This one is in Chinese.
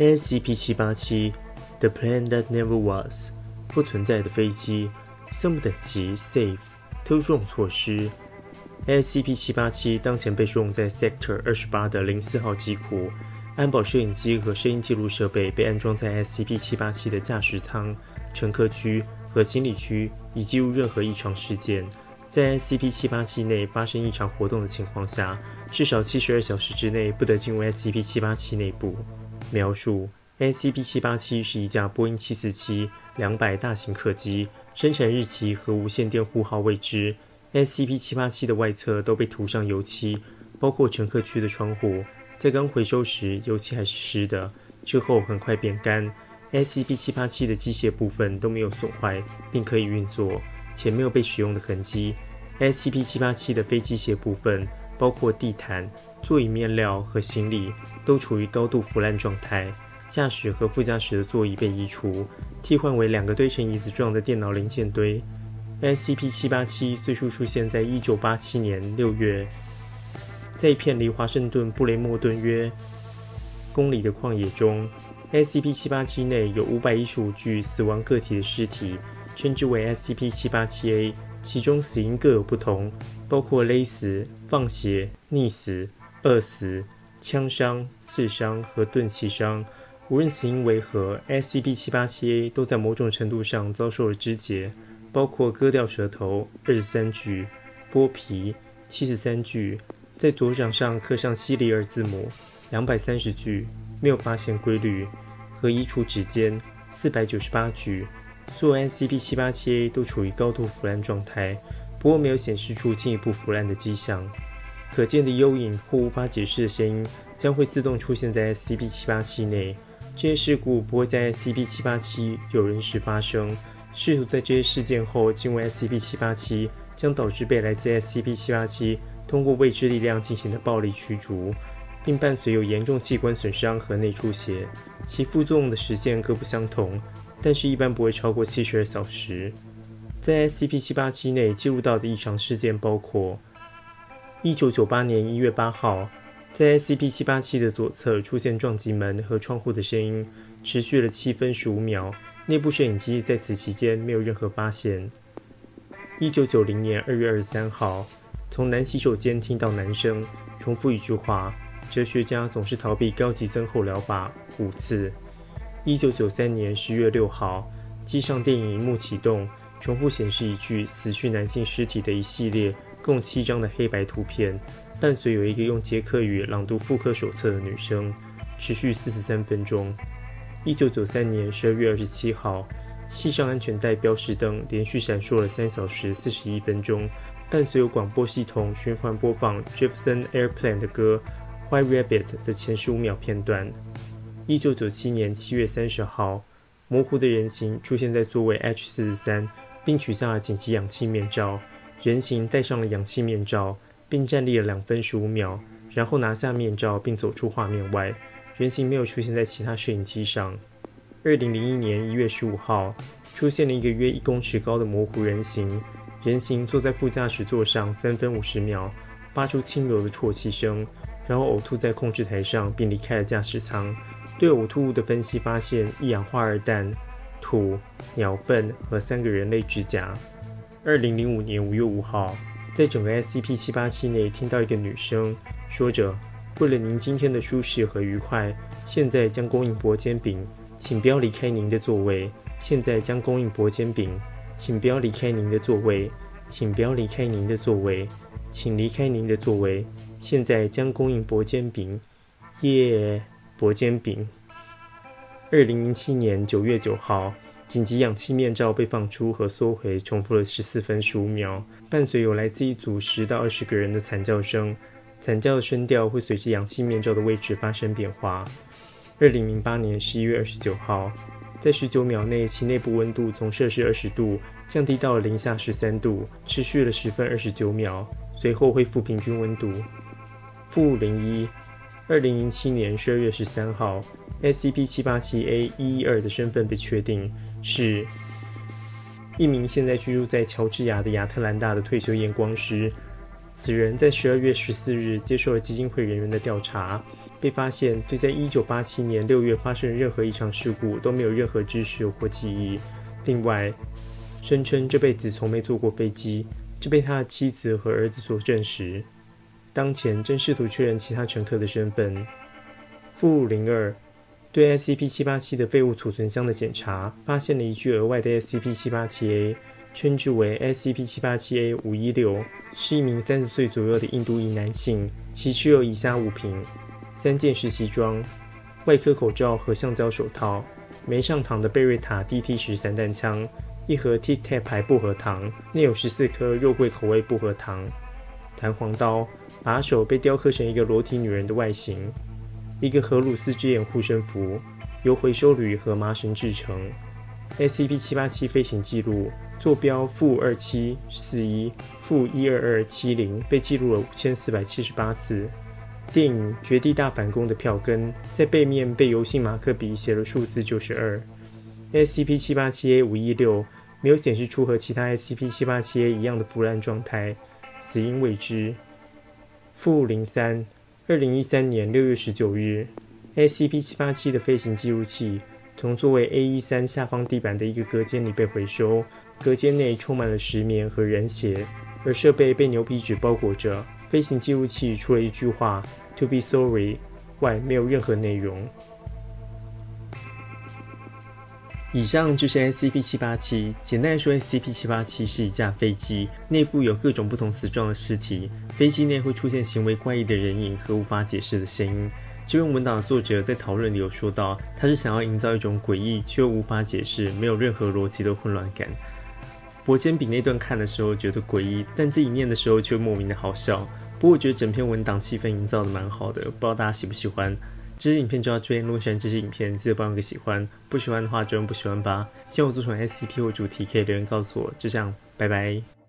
ASCP-787 The Plane That Never Was 不存在的飞机，项目等级 Safe 特殊用措施。ASCP-787 当前被收容在 Sector 28的04号机库，安保摄影机和声音记录设备被安装在 ASCP-787 的驾驶舱、乘客区和行李区，以记录任何异常事件。在 SCP-787 内发生异常活动的情况下，至少72小时之内不得进入 SCP-787 内部。描述 SCP-787 是一架波音747-200大型客机，生产日期和无线电呼号未知。SCP-787 的外侧都被涂上油漆，包括乘客区的窗户。在刚回收时，油漆还是湿的，之后很快变干。SCP-787 的机械部分都没有损坏，并可以运作，且没有被使用的痕迹。SCP-787 的非机械部分，包括地毯、座椅面料和行李，都处于高度腐烂状态。驾驶和副驾驶的座椅被移除，替换为2个堆成椅子状的电脑零件堆。SCP-787 最初出现在1987年6月，在一片离华盛顿布雷莫顿约公里的旷野中。SCP-787 内有515具死亡个体的尸体，称之为 SCP-787A， 其中死因各有不同，包括勒死、放血、溺死、饿死、枪伤、刺伤和钝器伤。无论死因为何， SCP-787A 都在某种程度上遭受了肢解，包括割掉舌头23具、剥皮73具，在左掌上刻上西里尔字母230具，没有发现规律，和移除指尖498具。所有 SCP-787A 都处于高度腐烂状态，不过没有显示出进一步腐烂的迹象。可见的幽影或无法解释的声音将会自动出现在 SCP-787 内。这些事故不会在 SCP-787 有人时发生。试图在这些事件后进入 SCP-787，将导致被来自 SCP-787 通过未知力量进行的暴力驱逐，并伴随有严重器官损伤和内出血。其副作用的时间各不相同，但是一般不会超过72小时。在 SCP-787 内记录到的异常事件包括1998年1月8号，在 SCP-787 的左侧出现撞击门和窗户的声音，持续了7分15秒，内部摄影机在此期间没有任何发现。1990年2月23号，从男洗手间听到男声重复一句话：哲学家总是逃避高级增厚疗法5次。1993年10月6号，机上电影荧幕启动，重复显示一具死去男性尸体的一系列共7张的黑白图片，伴随有一个用捷克语朗读复刻手册的女生，持续43分钟。1993年12月27号，系上安全带标示灯连续闪烁了3小时41分钟，伴随有广播系统循环播放 Jefferson Airplane 的歌 White Rabbit 的前15秒片段。1997年7月30号，模糊的人形出现在座位 H43， 并取下了紧急氧气面罩。人形戴上了氧气面罩，并站立了2分15秒，然后拿下面罩并走出画面外。人形没有出现在其他摄影机上。2001年1月15号，出现了一个约1公尺高的模糊人形，人形坐在副驾驶座上3分50秒，发出轻柔的啜泣声，然后呕吐在控制台上，并离开了驾驶舱。对呕吐物的分析发现一氧化二氮、土、鸟粪和3个人类指甲。2005年5月5号，在整个 SCP-787 内听到一个女声说着：为了您今天的舒适和愉快，现在将供应薄煎饼，请不要离开您的座位。现在将供应薄煎饼，请不要离开您的座位，请不要离开您的座位，请离开您的座位。现在将供应薄煎饼，耶，薄煎饼。2007年9月9号，紧急氧气面罩被放出和缩回，重复了14分15秒，伴随有来自一组10到20个人的惨叫声。惨叫的声调会随着氧气面罩的位置发生变化。2008年11月29号，在19秒内，其内部温度从摄氏20度降低到了零下13度，持续了10分29秒，随后恢复平均温度。-01 2007年12月13号 ，SCP-787A-112 的身份被确定是一名现在居住在乔治亚的亚特兰大的退休验光师。此人在12月14日接受了基金会人员的调查， 被发现对在1987年6月发生的任何一场事故都没有任何知识或记忆。另外，声称这辈子从没坐过飞机，这被他的妻子和儿子所证实。当前正试图确认其他乘客的身份。附02对 SCP-787 的废物储存箱的检查，发现了一具额外的 SCP-787A， 称之为 SCP-787A-516， 是一名30岁左右的印度裔男性，其持有以下物品：3件实习装、外科口罩和橡胶手套、没上膛的贝瑞塔 DT10散弹枪、一盒 Tic Tac 牌薄荷糖，内有14颗肉桂口味薄荷糖、弹簧刀，把手被雕刻成一个裸体女人的外形。一个荷鲁斯之眼护身符，由回收铝和麻绳制成。SCP-787 飞行记录，坐标-2741、-12270被记录了5478次。电影《绝地大反攻》的票根在背面被油性马克笔写了数字92。SCP-787A-516 没有显示出和其他 SCP-787A 一样的腐烂状态，死因未知。附03 2013年6月19日 ，SCP-787 的飞行记录器从座位 A13 下方地板的一个隔间里被回收，隔间内充满了石棉和人血，而设备被牛皮纸包裹着。飞行记录器除了一句话 "To be sorry" 外，没有任何内容。以上就是 SCP-787。简单来说 ，SCP-787 是一架飞机，内部有各种不同死状的尸体，飞机内会出现行为怪异的人影和无法解释的声音。这篇文档的作者在讨论里有说到，他是想要营造一种诡异却又无法解释、没有任何逻辑的混乱感。博坚比那段看的时候觉得诡异，但自己念的时候却莫名的好笑。不过我觉得整篇文档气氛营造的蛮好的，不知道大家喜不喜欢。这支影片就到这边，如果喜欢这支影片，记得帮我个喜欢，不喜欢的话就用不喜欢吧。希望我做成 SCP 或主题可以留言告诉我。就这样，拜拜。